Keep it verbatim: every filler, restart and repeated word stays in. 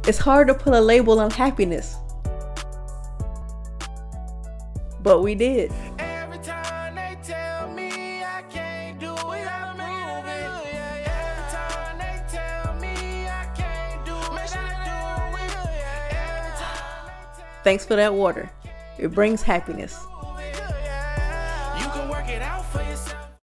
It's hard to put a label on happiness, but we did. Every time they tell me I can't do it, I prove it. Every time they tell me I can't do it, I do it. Every time they tell Thanks for that water. It brings happiness.